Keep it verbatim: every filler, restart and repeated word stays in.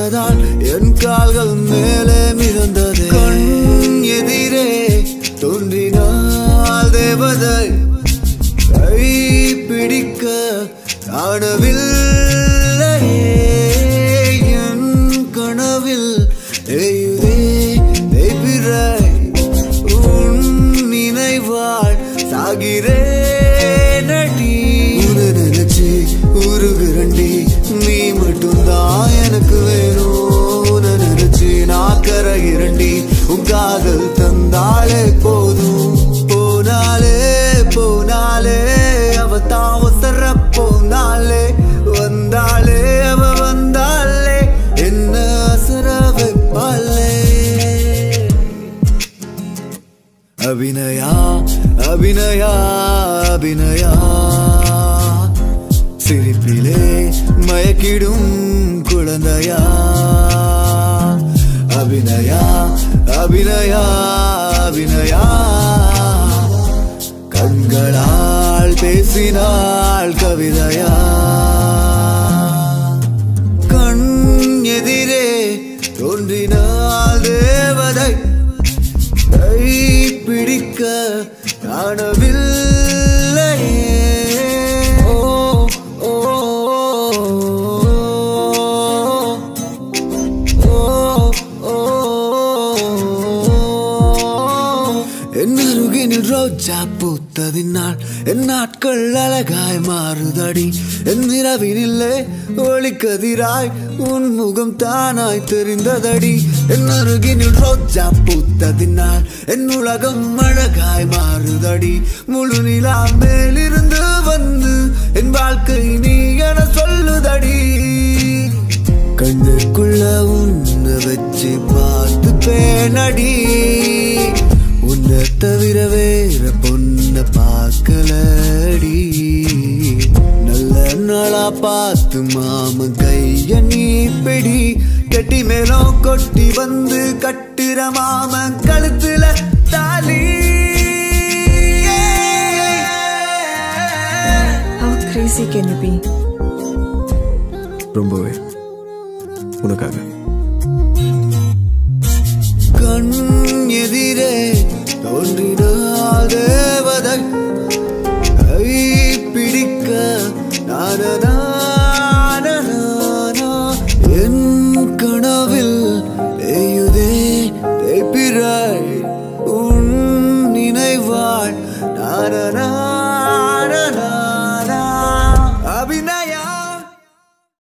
கண்டதால் என் கால்கள் மேலே மிதந்ததே. கண் எதிரே தோன்றினாள் தேவதை, கை பிடிக்க காணவில்லை. என் கனவில் எய்யுதே தேய்பிறை, உன் நினைவாள் சாகிறேன் அடி. உன்னை நினைச்சு உருகுரண்டி, நீ மட்டும்தான் எனக்கு வேணும். உன்னை நினைச்சு நான் கரையிரண்டி, உன் காதல் தந்தாலே போதும். போனாலே போனாலே அவ தாவசர போனாலே, வந்தாலே அவ வந்தாலே என்ன அசர வைப்பாளே. அபிநயா அபிநயா அபிநயா, சிரிப்பிலே மயக்கிடும் குழந்தையா. அபிநயா அபிநயா அபிநயா, கண்களால் பேசினாள் கவிதையா. கண் எதிரே தோன்றினாள் தேவதை, கை பிடிக்க காணவில்லை. ஓ ஓ ஓ, என் அருகினில் ரோஜா பூத்ததினால் என் நாட்கள் அழகாய் மாறுதடி. என் இரவினில்லே ஒளிக்கதிராய் உன் முகம் தானாய் தெரிந்ததடி. என் அருகினில் ரோஜா பூத்ததினால் என் உலகம் அழகாய் மாறுதடி. முழு நிலா மேலிருந்து வந்து என் வாழ்க்கை நீ என சொல்லுதடி. கண்ணுக்குள்ள உன்னை வச்சு பார்த்து பேனடி, உன்னை தவிர வேற பொண்ண பார்க்கலடி. நல்ல நாளா பார்த்து மாமன் கைய நீ பிடி, கட்டி மேலும் கொட்டி வந்து கட்டுற மாமன் கழுத்துல தாலி. How crazy can you be? ரொம்பவே உனக்காக. கண் எதிரே தோன்றினாள் தேவதை, கை பிடிக்க நானா. என் கனவில் எய்யுதே தேய்பிறை, உன் நினைவாள் நானா.